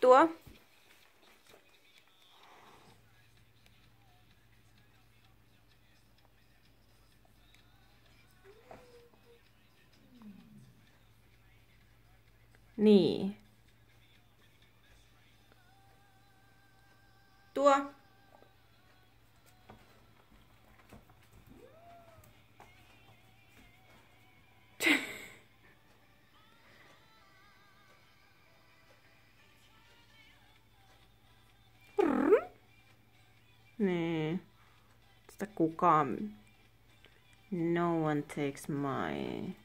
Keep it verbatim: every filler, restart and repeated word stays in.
Tuo. Niin. Tuo. Niin. Sitä kukaan. No one takes my